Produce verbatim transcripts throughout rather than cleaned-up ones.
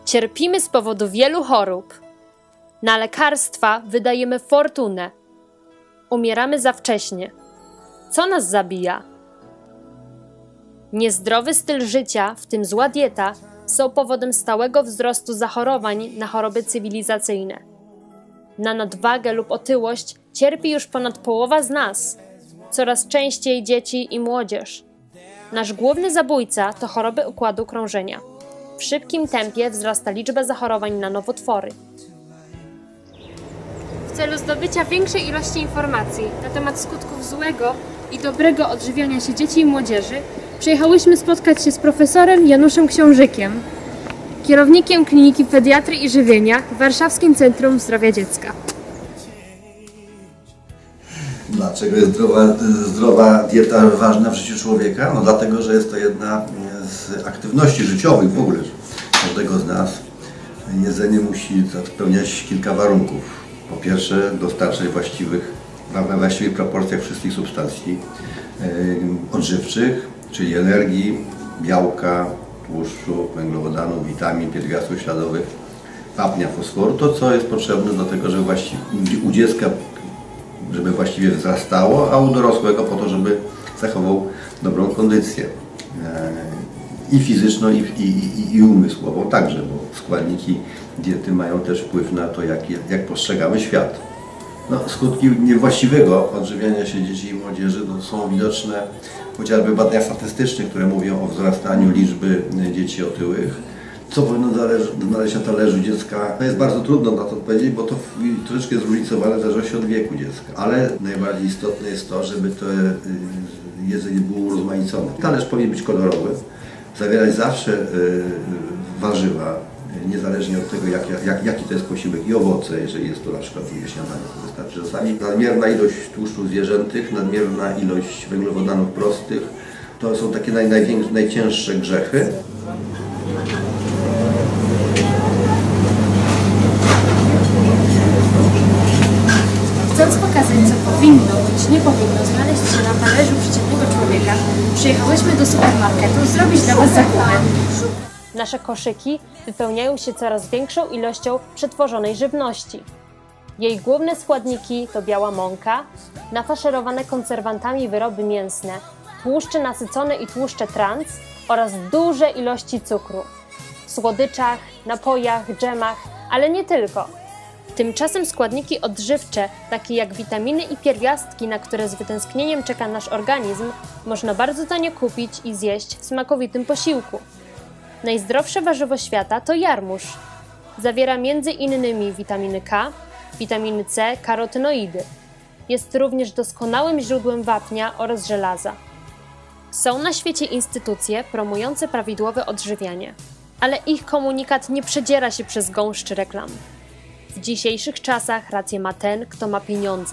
Cierpimy z powodu wielu chorób. Na lekarstwa wydajemy fortunę. Umieramy za wcześnie. Co nas zabija? Niezdrowy styl życia, w tym zła dieta, są powodem stałego wzrostu zachorowań na choroby cywilizacyjne. Na nadwagę lub otyłość cierpi już ponad połowa z nas. Coraz częściej dzieci i młodzież. Nasz główny zabójca to choroby układu krążenia. W szybkim tempie wzrasta liczba zachorowań na nowotwory. W celu zdobycia większej ilości informacji na temat skutków złego i dobrego odżywiania się dzieci i młodzieży przyjechałyśmy spotkać się z profesorem Januszem Książykiem, kierownikiem Kliniki Pediatrii i Żywienia w Warszawskim Centrum Zdrowia Dziecka. Dlaczego jest zdrowa, zdrowa dieta ważna w życiu człowieka? No dlatego, że jest to jedna z aktywności życiowych w ogóle każdego z nas. Jedzenie musi spełniać kilka warunków. Po pierwsze, dostarczać właściwych, we właściwych proporcjach wszystkich substancji odżywczych, czyli energii, białka, tłuszczu, węglowodanów, witamin, pierwiastków śladowych, wapnia, fosforu, to co jest potrzebne do tego, żeby właściwie u dziecka żeby właściwie wzrastało, a u dorosłego po to, żeby zachował dobrą kondycję i fizyczną, i, i, i, i umysłową także, bo składniki diety mają też wpływ na to, jak, jak postrzegamy świat. No, skutki niewłaściwego odżywiania się dzieci i młodzieży to są widoczne chociażby w badaniach statystycznych, które mówią o wzrastaniu liczby dzieci otyłych. Co powinno znaleźć na talerzu dziecka? To jest bardzo trudno na to odpowiedzieć, bo to troszeczkę zróżnicowane w zależności od wieku dziecka. Ale najbardziej istotne jest to, żeby to jedzenie było urozmaicone. Talerz powinien być kolorowy, zawierać zawsze warzywa, niezależnie od tego, jak, jak, jaki to jest posiłek, i owoce, jeżeli jest to na przykład śniadanie, to wystarczy. Czasami nadmierna ilość tłuszczów zwierzęcych, nadmierna ilość węglowodanów prostych, to są takie naj, największe, najcięższe grzechy. Chcąc pokazać, co powinno bądź nie powinno znaleźć się na talerzu przeciętnego człowieka, przyjechałyśmy do supermarketu zrobić dla Was zakupy. Nasze koszyki wypełniają się coraz większą ilością przetworzonej żywności. Jej główne składniki to biała mąka, nafaszerowane konserwantami wyroby mięsne, tłuszcze nasycone i tłuszcze trans oraz duże ilości cukru. W słodyczach, napojach, dżemach, ale nie tylko. Tymczasem składniki odżywcze, takie jak witaminy i pierwiastki, na które z wytęsknieniem czeka nasz organizm, można bardzo tanio kupić i zjeść w smakowitym posiłku. Najzdrowsze warzywo świata to jarmuż. Zawiera między innymi witaminy K, witaminy C, karotynoidy. Jest również doskonałym źródłem wapnia oraz żelaza. Są na świecie instytucje promujące prawidłowe odżywianie, ale ich komunikat nie przedziera się przez gąszcz reklam. W dzisiejszych czasach rację ma ten, kto ma pieniądze.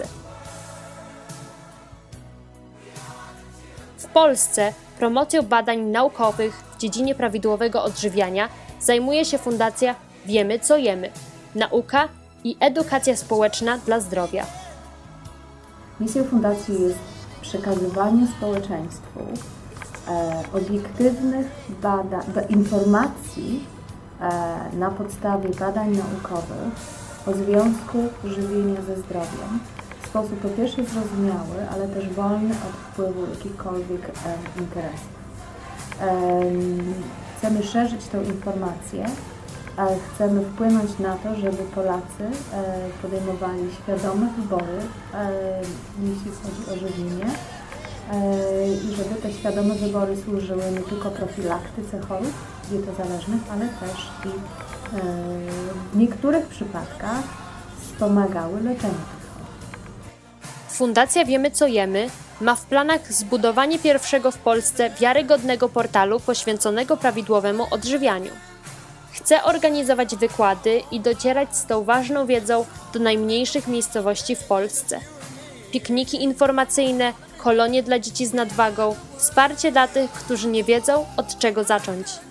W Polsce promocją badań naukowych w dziedzinie prawidłowego odżywiania zajmuje się Fundacja Wiemy co jemy – Nauka i Edukacja Społeczna dla Zdrowia. Misją Fundacji jest przekazywanie społeczeństwu e, obiektywnych badań, informacji e, na podstawie badań naukowych o związku żywienia ze zdrowiem w sposób po pierwsze zrozumiały, ale też wolny od wpływu jakichkolwiek e, interesów. E, chcemy szerzyć tę informację, e, chcemy wpłynąć na to, żeby Polacy e, podejmowali świadome wybory, e, jeśli chodzi o żywienie, e, i żeby te świadome wybory służyły nie tylko profilaktyce chorób dietozależnych, ale też i w niektórych przypadkach wspomagały leczenie tych chorób. Fundacja Wiemy co jemy ma w planach zbudowanie pierwszego w Polsce wiarygodnego portalu poświęconego prawidłowemu odżywianiu. Chce organizować wykłady i docierać z tą ważną wiedzą do najmniejszych miejscowości w Polsce. Pikniki informacyjne, kolonie dla dzieci z nadwagą, wsparcie dla tych, którzy nie wiedzą, od czego zacząć.